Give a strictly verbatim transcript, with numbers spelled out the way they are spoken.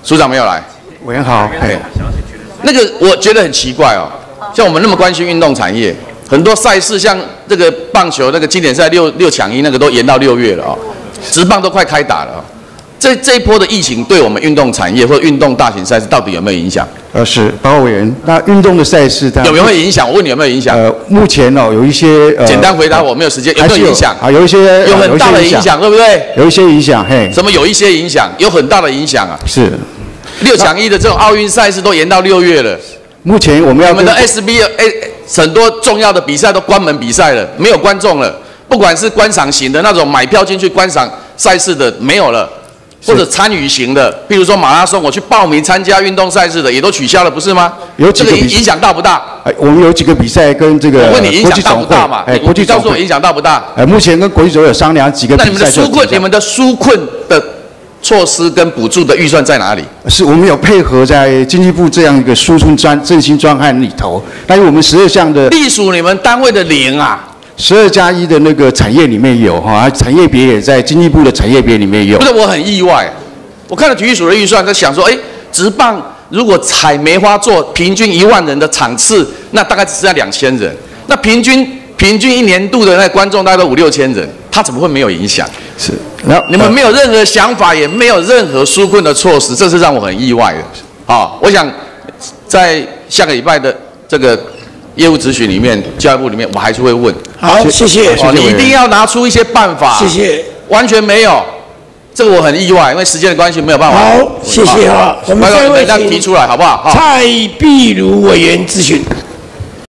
署长没有来。 委员好，哎， 那个我觉得很奇怪哦，像我们那么关心运动产业，很多赛事像这个棒球那个经典赛六六抢一那个都延到六月了哦，职棒都快开打了哦。这这一波的疫情对我们运动产业或运动大型赛事到底有没有影响？ 呃，是，报告委员，那运动的赛事它有没有影响？我问你有没有影响？ 呃，目前哦有一些呃， 简单回答我，没有时间，有没有影响？ 啊，有一些有很大的影响，对不对？ 有一些影响，嘿。 什么有一些影响？有很大的影响啊！ 是。 六抢一的这种奥运赛事都延到六月了。 目前我们要我们的 S B A 很多重要的比赛都关门比赛了，没有观众了。不管是观赏型的那种买票进去观赏赛事的没有了，或者参与型的，比如说马拉松，我去报名参加运动赛事的也都取消了，不是吗？ 有几个这个影响大不大？ 哎，我们有几个比赛跟这个我问你影响大不大嘛？ 哎，国际告诉我影响大不大？ 哎，目前跟国际总有商量几个比赛。 那你们的纾困，你们的纾困的措施跟补助的预算在哪里？ 是我们有配合在经济部这样一个纾困专振兴专案里头，那因为我们十二项的隶属你们单位的零啊， 十二加一的那个产业里面有哈，产业别也在经济部的产业别里面有。 不是，我很意外，我看了体育署的预算，在想说，哎，职棒如果采梅花座，平均一万人的场次，那大概只剩下两千人，那平均平均一年度的那观众大概都五六千人，他怎么会没有影响？ 是。然后你们没有任何想法，也没有任何纾困的措施，这是让我很意外的。好，我想在下个礼拜的这个业务咨询里面，教育部里面，我还是会问。 好，谢谢。 哦，你一定要拿出一些办法。 谢谢。 完全没有，这个我很意外，因为时间的关系没有办法。 好，谢谢哈。我们三位请提出来好不好？ 蔡壁如委员咨询。